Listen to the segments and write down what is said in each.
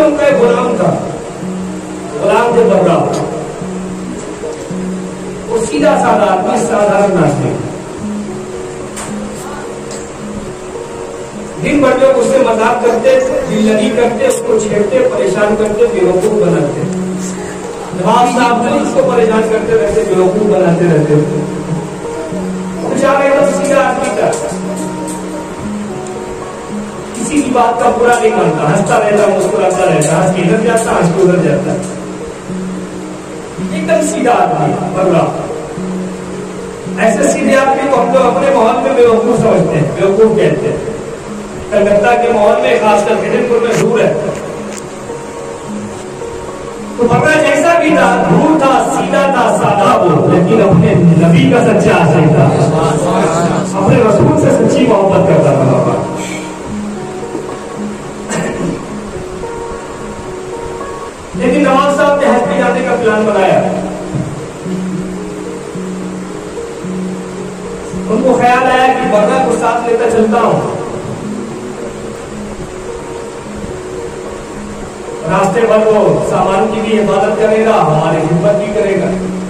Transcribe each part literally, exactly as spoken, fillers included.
उनका एक गुलाम था, गुलाम थे बर्रा। वो सीधा साधा आदमी, साधारण आदमी। दिन भर लोग उससे मजाक करते, दिल्लगी करते, उसको छेड़ते, परेशान करते, बेवकूफ बनाते। नवाब साहब भी उसको परेशान करते रहते, बेवकूफ बनाते रहते। कुछ आ गया तो सीधा आदमी था, किसी की बात का बुरा नहीं मानता, हंसता रहता, मुस्कुराता रहता, हंस के इधर जाता, हंस के उधर जाता, एकदम सीधा आदमी बर्रा। ऐसे सीधे आदमी को हम लोग अपने माहौल में बेवकूफ समझते हैं, बेवकूफ कहते हैं। कलकत्ता के माहौल में, खासकर हिंदुपुर में धूल है। तो बर्रा जैसा भी था, धूल था, सीधा था, सादा वो, लेकिन अपने नबी का सच्चा आशिक था, अपने रसूल से सच्ची मोहब्बत करता था बाबा। लेकिन नवाब साहब ने हज पे जाने का प्लान बनाया। उनको ख्याल आया कि बर्रा को साथ लेकर चलता हूं, रास्ते भर वो सामान की भी हिफाजत करेगा, हमारी खिदमत भी करेगा।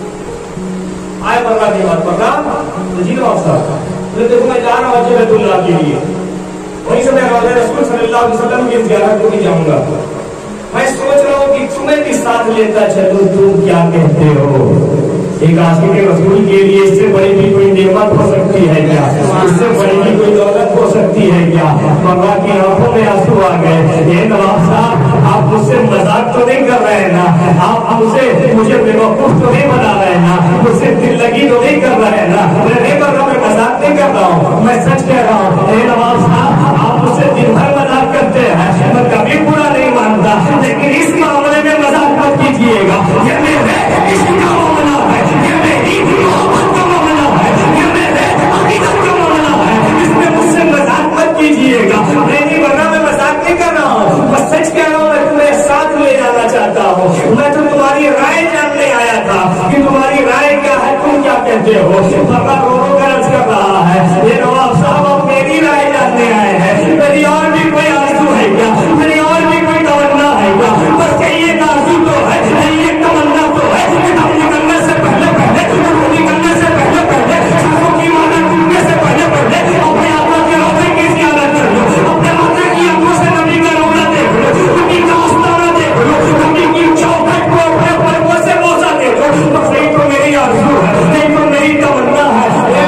आए बर्रा की बात, बर्रा तो जी नवाब साहब, तो देखो मैं जा रहा हूँ बैतुल्लाह के लिए, वहीं से मैं रसूल सल्लल्लाहु अलैहि वसल्लम की ज़ियारत को भी जाऊंगा। मैं सोच रहा हूँ कि तुम्हें भी साथ लेता चलूं, तुम क्या कहते हो? एक आशिक रसूल के लिए इससे बड़ी भी कोई नेमत हो सकती है क्या? इससे बड़ी भी कोई दौलत हो सकती है क्या? बर्रा की आंखों में आंसू आ गए। ये नवाब साहब, आप मुझसे मजाक तो नहीं कर रहे हैं ना? आप मुझसे मुझे बेवकूफ तो नहीं बना रहे हैं ना? मुझसे दिल लगी तो नहीं कर रहे हैं ना? मैं नहीं कर रहा, मैं मजाक नहीं कर रहा हूँ, मैं सच कह रहा हूँ। ये नवाब साहब, आप मुझसे दिन भर मजाक करते हैं, मैं कभी बुरा नहीं मानता, लेकिन इस मामले में मजाक मत कीजिएगा। ये मेरे इश्क का मामला है, ये मेरी मोहब्बत का मामला है, ये मेरे अकीदत का मामला है, इसमें मुझसे मजाक मत कीजिएगा। नहीं बर्रा, मैं मजाक नहीं कर रहा हूँ, मैं सच कह रहा हूँ। मैं तुम्हें साथ ले जाना चाहता हूँ। मैं तो तुम्हारी राय जानने आया था कि तुम्हारी राय क्या है, तुम क्या कहते हो? बर्रा रो रो कर अर्ज कर रहा है, ये नवाब साहब आप मेरी राय जानने आए हैं, मेरी और भी कोई आरज़ू है क्या? मेरी और भी कोई तमन्ना है क्या? बस ये आरज़ू तो है, ये तमन्ना तो है, अब निकलने से पहले पहले, निकलने से पहले पहले, शाखों की माला टूटने से पहले पहले अपने आका के रोज़े की ज़ियारत कर लो, अपने आका की आंखों से नबी का रोज़ा देख लो, नबी का आस्ताना देख लो, नबी की चौखट को अपने पर्वों से बोसा दे दो। बस यही तो मेरी आरज़ू है, यही तो मेरी तमन्ना है।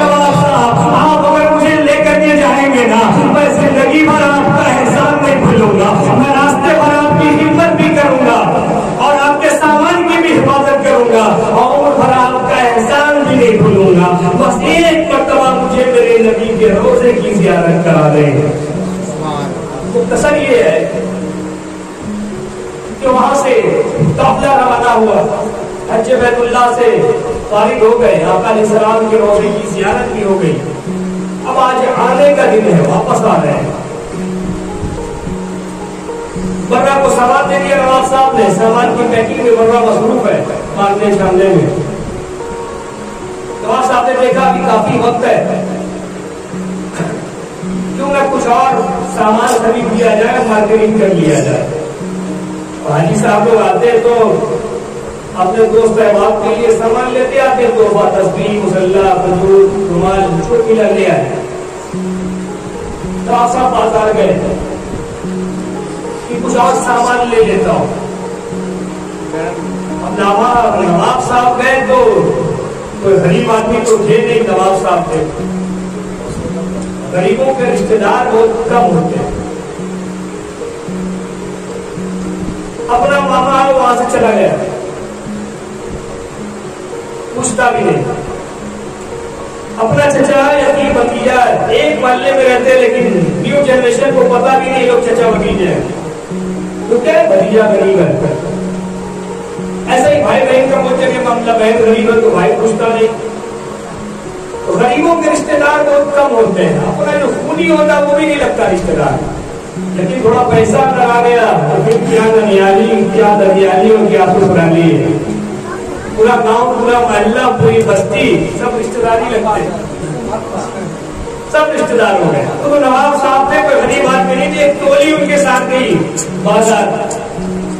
आप अगर मुझे लेकर के जाएंगे ना, मैं जिंदगी भर आपका एहसान नहीं भूलूंगा, मैं रास्ते भर आपकी हिम्मत भी करूंगा और आपके सामान की भी हिफाजत करूंगा और भर आपका एहसान भी नहीं भूलूंगा। बस एक मर्तबा मुझे मेरे नबी के रोजे की ज़ियारत करा दें। मुख्तसर ये है कि वहां से काफिला रवाना हुआ, हज बैतुल्लाह से फारिग हो गए, आका अलैहिस्सलाम के रोजे की ज़ियारत भी हो गई। अब आज आने का दिन है, वापस आ रहे हैं। बर्रा को सामान दे दिया नवाब साहब ने, सामान की पैकिंग में बर्रा मसरूफ है, मारने छानने में। नवाब साहब ने देखा कि काफी वक्त है, क्यों ना कुछ और सामान खरीद लिया जाए, मार्केटिंग कर लिया जाए। हाजी साहब लोग आते हैं तो अपने दोस्त अहबाब के लिए सामान लेते आते, तोहफा, तस्बीह, मुसल्ला, खजूर, रुमाल, जो मिला ले आए। तो आप साहब बाजार गए कि कुछ और सामान ले लेता हूँ। अब नवाब साहब गए तो कोई गरीब आदमी तो थे नहीं, नवाब साहब थे। गरीबों के रिश्तेदार बहुत कम होते हैं। अपना मामा है वहां से चला गया, पूछता भी नहीं। अपना चचा है या फिर भतीजा है, एक मोहल्ले में रहते हैं, लेकिन न्यू जनरेशन को पता भी नहीं लोग चचा भतीजे हैं। तो क्या है, भतीजा गरीब है। ऐसा ही भाई बहन का बहुत जगह मामला, बहन गरीब है तो भाई पूछता नहीं। तो गरीबों के रिश्तेदार बहुत कम होते हैं। अपना जो खूनी होता है वो भी नहीं लगता रिश्तेदार, लेकिन थोड़ा पैसा लगा गया तो फिर क्या ननियाली, क्या दरियाली और क्या ससुराली है। पूरा गांव, पूरा मोहल्ला, पूरी बस्ती, सब रिश्तेदारी लगते हैं, सब रिश्तेदार हो गए। तो नवाब साहब ने कोई गरीब आदमी नहीं थी, एक टोली उनके साथ गई बाजार।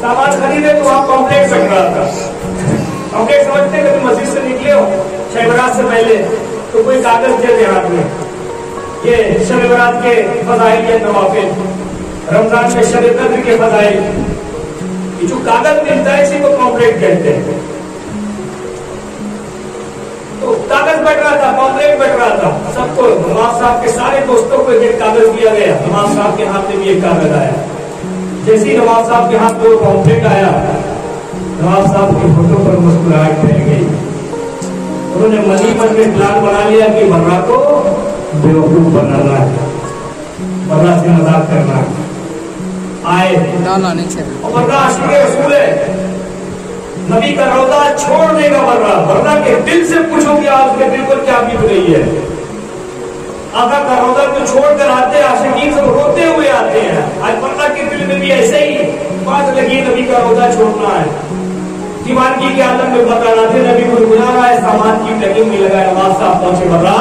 सामान खरीदे तो वहां कॉम्प्लेक्स बन रहा था। कॉम्प्लेक्स समझते कभी मस्जिद से निकले हो शब बरात से पहले तो कोई कागज दे दे हाथ में, ये शब बरात के फजाइल के नवाफिल, रमजान में शब कद्र के फजाइल, ये जो कागज मिलता है इसी को कॉम्प्लेक्स कहते हैं। तो कागज बैठ रहा था, कॉम्प्लेक्स बैठ रहा था, सबको नवाब साहब के सारे दोस्तों को एक कागज दिया गया। नवाब साहब के हाथ में भी एक कागज आया। जैसे ही नवाब साहब के हाथ में कॉम्प्लेक्स आया, नवाब साहब की फोटो पर मुस्कुराहट फैल गई। उन्होंने मनी मन में प्लान बना लिया कि बर्रा को बेवकूफ बनाना है, बर्रा से मजाक करना है। आए और बर्रा आशिक़ रसूल है, नबी का रौदा छोड़ देगा बर्रा। बर्रा के दिल से पूछो कि आज के दिल पर क्या बीत रही है। आका का रौदा को छोड़कर आते आशिकीन सब रोते हुए आते हैं। आज बर्रा के दिल में भी ऐसे ही बात लगी, नबी का रौदा छोड़ना है। दीवानगी के आलम में बर्रा आते, नबी को गुजारा है, सामान की टैगिंग में लगा। नवाब साहब पहुंचे, बर्रा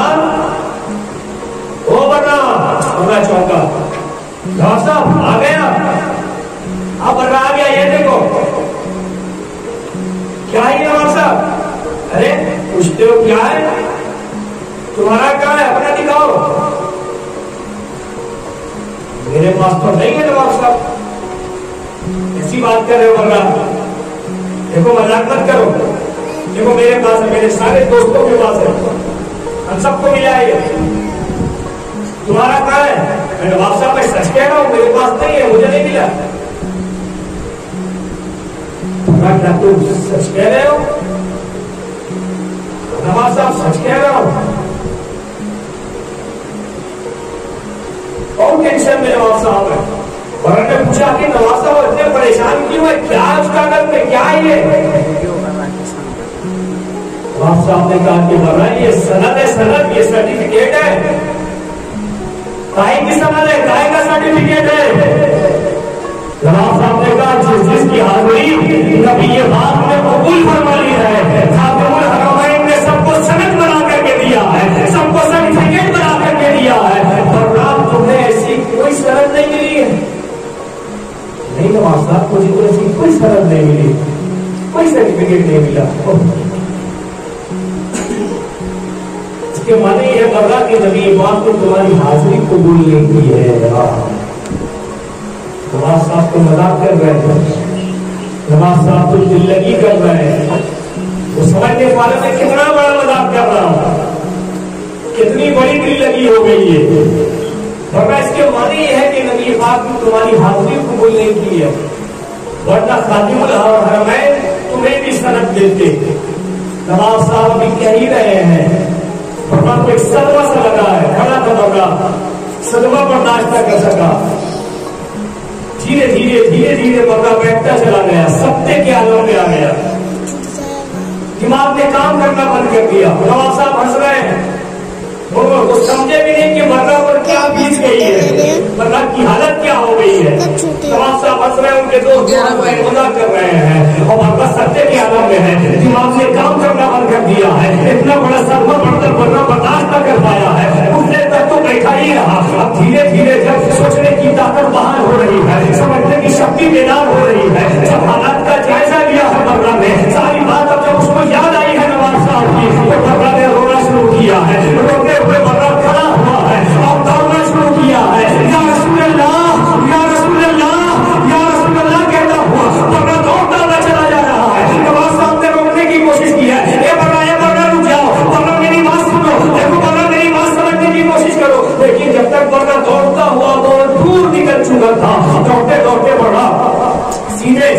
ओ बर्रा, बर्रा चौंका। नवाब साहब आ गया, अब बर्रा आ गया, ये देखो क्या है नवाब साहब। अरे पूछते हो क्या है, तुम्हारा क्या है, अपना दिखाओ। मेरे पास तो नहीं है नवाब साहब। ऐसी बात कर रहे हो बर्रा, देखो मजाक मत करो, देखो मेरे पास है, मेरे सारे दोस्तों के पास है, हम सबको मिला है। तुम्हारा क्या है। मैं नवाब साहब मैं सच कह रहा हूं, मेरे पास नहीं है, मुझे नहीं मिला। क्या तुम सच कह रहे हो। नवाब साहब सच कह रहा हूं। और टेंशन में नवाब साहब है। बर्रा ने पूछा कि नवाब साहब इतने परेशान क्यों है, क्या उस कागज में क्या है ये। नवाब साहब ने कहा कि बर्रा ये सनद है, सनद, ये सर्टिफिकेट है। काहे की सनद है, काहे का सर्टिफिकेट है। नवाब साहब ने कहा जिस जिसकी हाजिरी नबी ये बात में कबूल फरमा ली है, खातिमुल हरमैन ने सबको सनद बना करके दिया है, सबको सर्टिफिकेट बना करके दिया है, और रात तुम्हें ऐसी कोई सनद नहीं मिली है। नहीं नवाब साहब, मुझे तो ऐसी कोई सनद नहीं मिली, कोई सर्टिफिकेट नहीं मिला। इसके माने यह बर्रा कि नबी ये बात तो तुम्हारी हाजिरी कबूल नहीं की है। नवाब साहब को मजाक कर रहे हैं, नवाब साहब तो दिल लगी कर रहे हैं। वो समझने वाले में कितना बड़ा मजाक कर रहा हूं, कितनी बड़ी दिल लगी हो गई है। वरना इसके माने ये है कि नबी पाक ने तुम्हारी हाजिरी कबूल नहीं की है, वरना खातिमुल हरमैन तुम्हें भी सनद देते। नवाब साहब अभी कह ही रहे हैं, बर्रा को एक सदमा सा लगा है, खड़ा था बर्रा, सदमा बर्दाश्त न कर सका। धीरे धीरे धीरे धीरे बर्रा बैठता चला गया, सत्ते के आलम में आ गया। दिमाग ने काम करना बंद कर दिया। नवाब साहब हंस रहे हैं, वो, वो समझे भी नहीं कि बर्रा पर क्या बीत गई है, बर्रा की हालत क्या हो गई है। नवाब साहब हंस रहे हैं, उनके दोस्त मजाक कर रहे हैं, और बर्रा सत्ते के आलम में है। दिमाग ने काम करना बंद कर दिया है। इतना बड़ा सदमा पड़कर बर्रा बर्दाश्त न कर पाया है, उसने तक तो बैठा ही रहा। अब धीरे धीरे जब सोचने की ताकत बहाल हो रही है, समझने की शक्ति बेदार हो रही है, जब हालात का जायजा लिया है बर्रा ने, सारी बात अब जब उसको याद आई है नवाब साहब की, तो बर्रा ने रोना शुरू किया है। रोते हुए बर्रा खड़ा हुआ है और दौड़ना शुरू किया है। या रसूल अल्लाह, या रसूल अल्लाह, या रसूल अल्लाह कहता हुआ बर्रा दौड़ता हुआ चला जा रहा है। नवाब साहब ने रोकने की कोशिश की है, ए बर्रा, ए बर्रा रुक जाओ, बर्रा मेरी बात सुनो, देखो बर्रा मेरी बात समझने की कोशिश करो। लेकिन जब तक बर्रा दौड़ता हुआ बहुत दूर निकल चुका था, दौड़ते दौड़ते बर्रा सीधे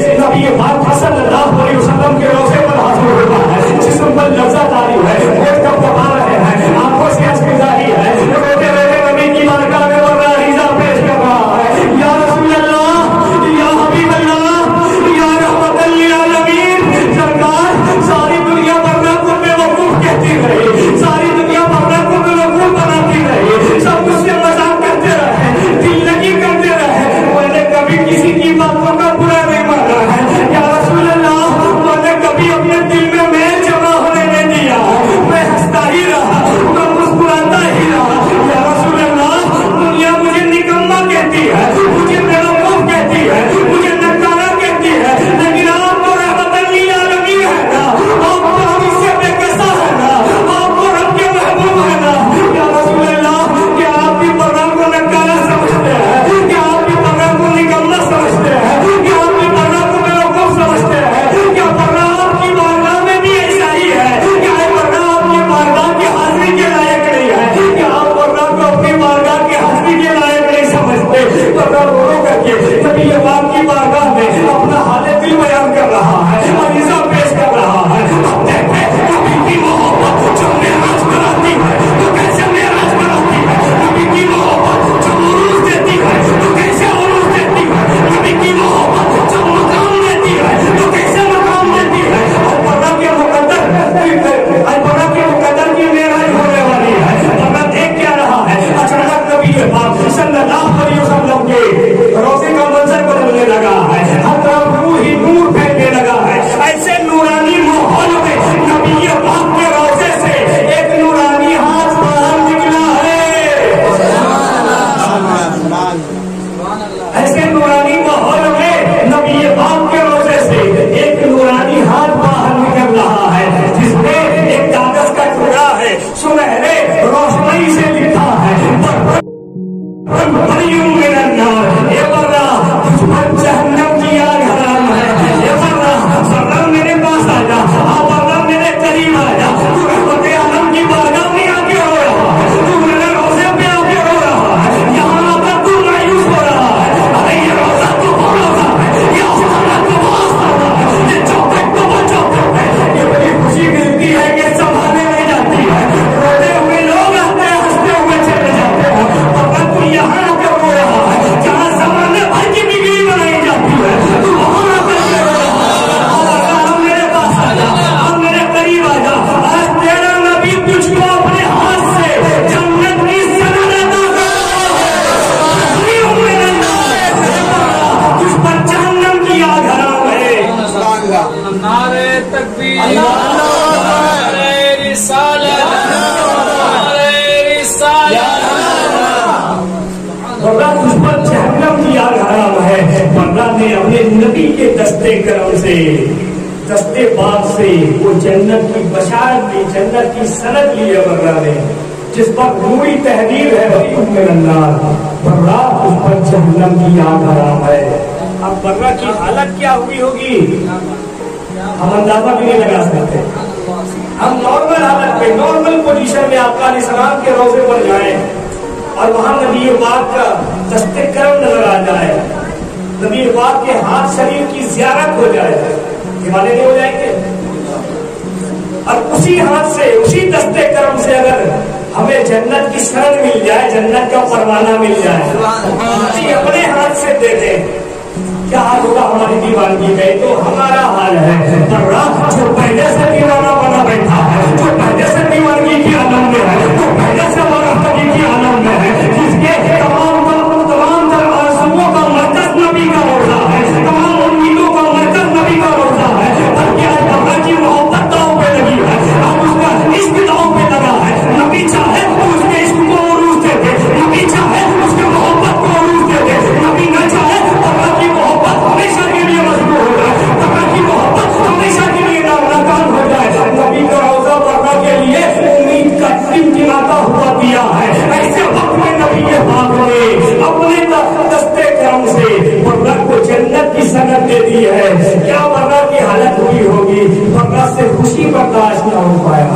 ने अपने नबी के दस्ते करम से, दस्ते बाग से वो जन्नत की बशारत दी, जन्नत की सनद ली है बर्रा ने, जिस पर पूरी तहदीर है बर्रा, उस पर जहन्नम की आग हराम है। अब बर्रा की हालत क्या हुई होगी हम अंदाजा भी नहीं लगा सकते। हम नॉर्मल हालत में, नॉर्मल पोजीशन में आपका अलैहिस्सलाम के रोजे पर जाए और वहां नबी पाक का दस्ते करम नजर आ जाए, नबी पाक के हाथ शरीर की ज़ियारत हो जाए, दीवाने नहीं हो जाएंगे? और उसी हाथ से, उसी दस्ते करम से अगर हमें जन्नत की शरण मिल जाए, जन्नत का परवाना मिल जाए, अपने हाथ से दे दें, क्या हाल होगा हमारी दीवानगी में? तो हमारा हाल है जो पहले से दीवाना बना बैठा है, जो पहले से दीवानगी की आलम में है, जो पहले से वाराफगी की आलम में है, जिसके तमाम तमाम आरज़ुओं का मरकज नबी का रोज़ा है, तमाम उम्मीदों का मरकज नबी का रोज़ा है, बल्कि आज बाबा की मोहब्बत दांव पे लगी है, अब उसका इश्क दांव पे लगा है। नबी चाहे तो उसके इश्क को उरूज दे दे, नबी चाहे उसके मोहब्बत को उरूज दे दे, नबी न चाहे बाबा की मोहब्बत हमेशा के लिए मजबूर हो जाए, बाबा की मोहब्बत हमेशा के लिए नाकाम हो जाए। नबी का रोज़ा बाबा के लिए उम्मीद का टिमटिमाता हुआ दिया है। ऐसे वक्त में नबी के पाक ने अपने दस्ते करम से बर्रा को जन्नत की सनद दे दी है। क्या बर्रा की हालत हुई होगी? बर्रा से खुशी बर्दाश्त न हो पाया,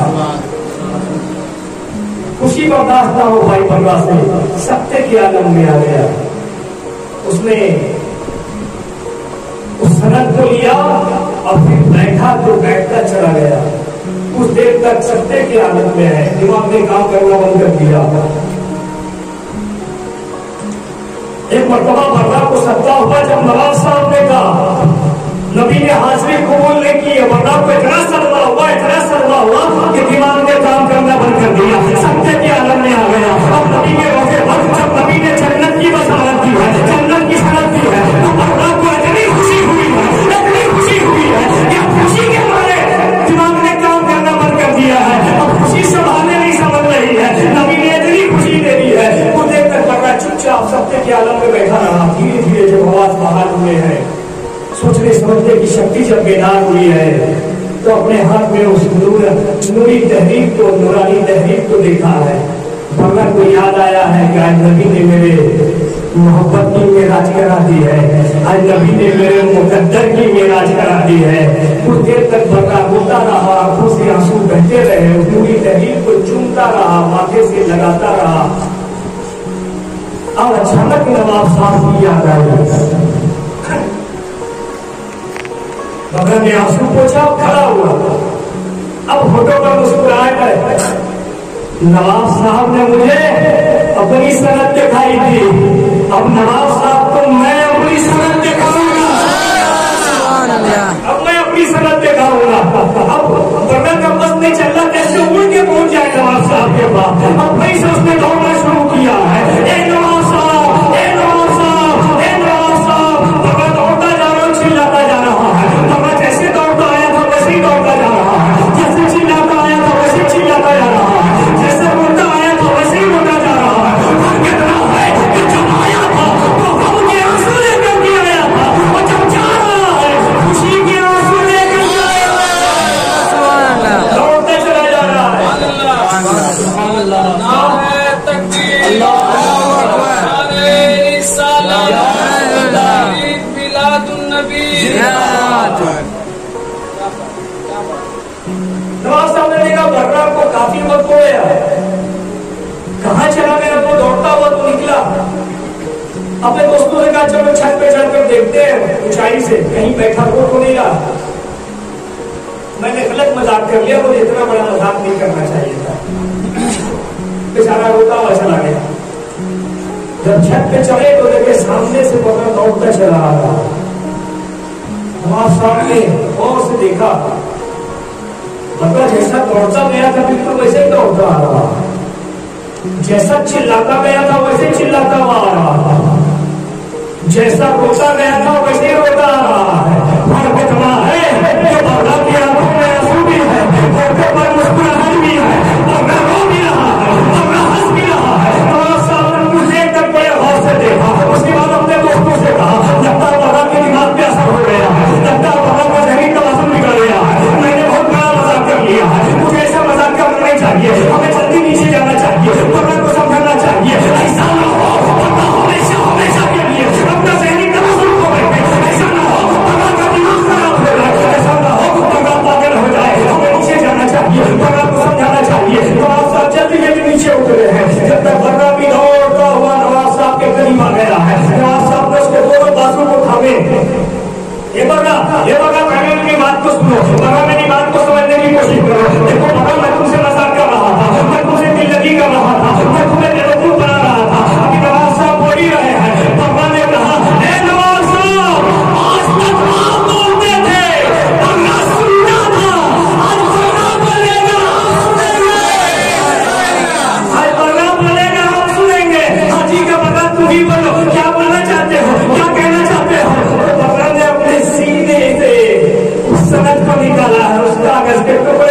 खुशी बर्दाश्त न हो पाई बर्रा से, सत्य के आलम में आ गया। उसने उस सनद को लिया और फिर बैठा तो बैठता चला गया, कुछ देर तक सत्य के आलम में है, दिमाग ने काम करना बंद कर दिया। एक मरतबा बर्रा को सत्ता हुआ जब नवाब साहब ने कहा, नबी ने हाजिरी कबूल नहीं की है, बर्रा को इतना सदमा हुआ, इतना सदमा हुआ कि दिमाग ने काम करना बंद कर दिया, सत्य के आलम में आ गया। अब नबी के रोज़े पर जब नबी ने जन्नत की बशारत दी है, जन्नत की सनद दी है, तो बर्रा को इतनी खुशी हुई है, इतनी खुशी हुई है कि खुशी के मारे दिमाग ने काम करना बंद कर दिया है। अब खुशी संभालने नहीं समझ रही है, नबी ने इतनी खुशी दे दी है। कुछ देर तक बर्रा चुपचाप सत्य के आलम में बैठा रहा। धीरे धीरे जब आवाज बाहर हुए हैं, सोचने समझने की शक्ति जब बेदार हुई है, तो अपने हाथ में उस नूर नूरी तहरीक को, नूरानी तहरीक को देखा है। बर्रा को याद आया है कि आज नबी ने मेरे मोहब्बत की मेराज करा दी है, आज नबी ने मेरे मुकद्दर की मेराज करा दी है। कुछ देर तक बर्रा रोता रहा, आंखों से आंसू बहते रहे, उस नूरी तहरीक को चूमता रहा, माथे से लगाता रहा। और अचानक नवाब साहब की याद आई। बर्रा ने आंसू पोछा, खड़ा हुआ, अब होठों पर मुस्कुराहट है। नवाब साहब ने मुझे अपनी सनद दिखाई थी, अब नवाब साहब को मैं अपनी सनद दिखाऊंगा, अब मैं अपनी सनद दिखाऊंगा। अब बर्रा का बस नहीं चल रहा, कैसे उड़ के पहुंच जाए नवाब साहब के पास। अब वहीं से उसने दौड़ना शुरू किया है, ए नवाब साहब, ए नवाब साहब, ए नवाब साहब। बर्रा दौड़ता जा रहा, चिल्लाता जा रहा है। बर्रा जैसे दौड़ता आया था वैसे ही दौड़ता जा रहा है, जैसे चिल्लाता आया था वैसे चिल्लाता जा रहा है, जैसे रोता आया था वैसे ही रोता जा रहा है। और कितना है कि जब आया था तो गम के आंसू लेकर के आया था, और जब जा रहा है खुशी के आंसू लेकर के आया है, दौड़ते चला जा रहा है। नवाब साहब ने देखा बर्रा को काफी वक्त हो गया, कहाँ चला गया? वो दौड़ता हुआ तो निकला, अपने दोस्तों ने कहा चलो छत पे चढ़कर देखते हैं ऊंचाई से, कहीं बैठा हो तो नहीं रहा। मैंने गलत मजाक कर लिया, मुझे इतना बड़ा मजाक नहीं करना चाहिए था। बेचारा रोता हुआ चला गया। जब छत पे चढ़े तो देखे सामने से बर्रा दौड़ता चला आ रहा। नवाब साहब ने गौर से देखा, बर्रा जैसा दौड़ता गया था बिल्कुल वैसे ही दौड़ता आ रहा, जैसा चिल्लाता गया था वैसे चिल्लाता हुआ आ रहा था, जैसा रोता गया था वैसे रोता आ रहा है। फर्क इतना है कि बर्रा की आंखों में आंसू भी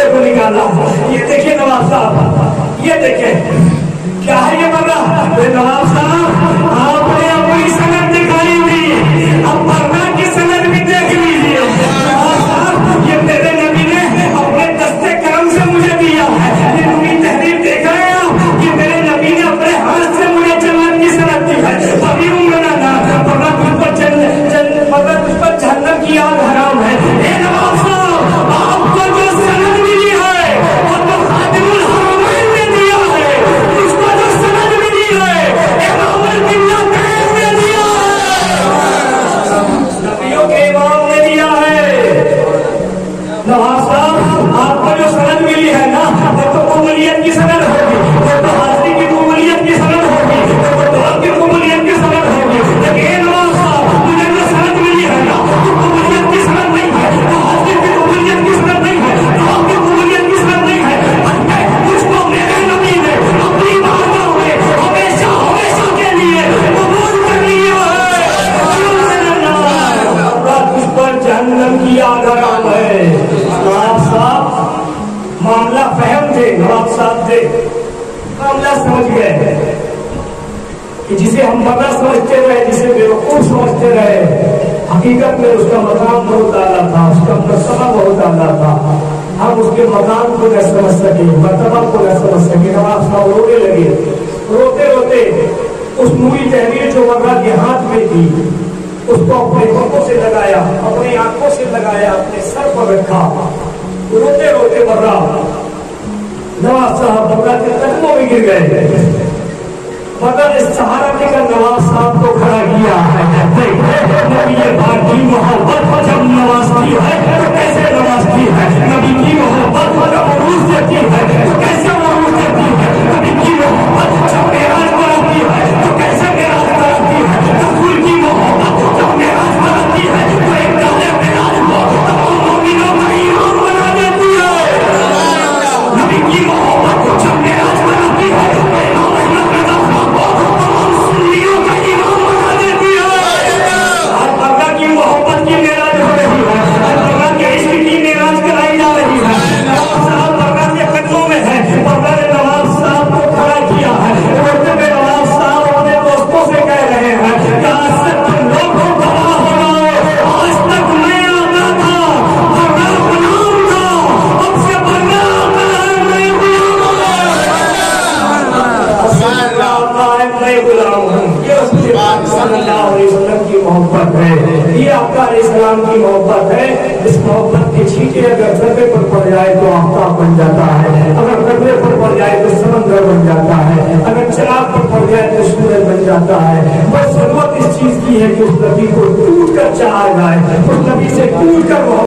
जोड़े को निकाला। ये देखिए नवाब साहब, ये देखिए क्या है ये पर्दा। नवाब साहब आपने अपनी सनद दिखाई हुई, अब पर्दा की सनद भी देख लीजिए। नवाब साहब ये मेरे नबी ने अपने दस्ते करम से मुझे दिया है। ये नबी तहरीर देख रहे हैं आप, ये मेरे नबी ने अपने हाथ से मुझे जन्नत की सनद दी है। अभी उम्र ना पर्दा तुझ पर पर्दा तुझ पर जहन्नम की आग हराम है। ए नवाब साहब आपको जो सनद मिली है वो तो खादिमुल हरमैन ने दिया है, उसको जो सनद मिली है इमामुल मिल्लत ने दिया है, नबियों के इमाम ने दिया है। नवाब साहब आपको जो सनद मिली है ना वो तो कबूलियत की सनद होगी, वो तो हाजिरी की कबूलियत की सनद होगी, वो तो आपकी कबूलियत की सनद होगी। लेकिन नवाब साहब मुझे जो सनद मिली है ना वो कबूलियत की सनद नहीं है, वो हाजिरी की कबूलियत की सनद नहीं है, वो आपकी कबूलियत की सनद नहीं है। मुझको मेरे नबी ने अपनी बातों में हमेशा हमेशा के लिए कबूल कर लिया है। तुझ पर जहन्नम की आग हराम है। नवाब साहब मामला फहम थे, नवाब साहब थे मामला समझ गए कि जिसे हम बड़ा समझते रहे, जिसे बेवकूफ समझते रहे, हकीकत में उसका मकाम बहुत आला था, उसका मर्तबा बहुत आला था। हम उसके मकाम को न समझ सके, मर्तबा को न समझ सके। नवाब साहब रोने लगे, रोते रोते उस नूरी तहरीर जो वर्रा के हाथ में थी उसको अपने होठों से लगाया, अपनी आंखों से लगाया, अपने सर पर रखा, रोते रोते वर्रा नवाब साहब वर्रा के कदमों में गिर गए। मगर इस सहारा देकर नवाब साहब को खड़ा किया है। नबी ये बात की मोहब्बत जब नवाजती है तो कैसे नवाजती है, नबी की मोहब्बत जब उरूज देती है तो कैसे उरूज देती है, नबी की मोहब्बत जब मेराज कराती है तो कैसे मेराज कराती है, रसूल की मोहब्बत जब मेराज कराती है तो एक डाले मेराज को तमाम मोमिनों का ईमान बना देती है। नबी की मोहब्बत जब मेराज कराती है तो इमाम अहमद रज़ा तमाम सुन्नियों का ईमान बना देती है। हर पर्दा की मोहब्बत की मेराज हो रही है, हर पर्दा के इश्क की मेराज कराई जा रही है। नवाब साहब पर्दा के कदमों में है, पर्दा ने नवाब साहब को खड़ा किया है। रोते हुए नवाब साहब अपने दोस्तों से कह रहे हैं कि आज तक तुम लोग गवाह हो रहे हो, आज तक मैं आता था पर्दा गुलाम था, अब से पर्दा मैं गुलाम हूं। मैं गुलाम हूं। ये रसूल पाक सल्लल्लाहु अलैहि वसल्लम की मोहब्बत है, ये आपका इस्लाम की मोहब्बत है। इस मोहब्बत की छींटे अगर सर्वे पर पड़ जाए तो आफ्ताब बन जाता है, अगर कब्रे पर पड़ जाए तो समंदर बन जाता है, अगर चिराग पर पड़ जाए तो सूरज बन जाता है। बस जरूरत इस चीज की है कि उस नबी को टूट कर चाहा जाए, उस नबी से टूट कर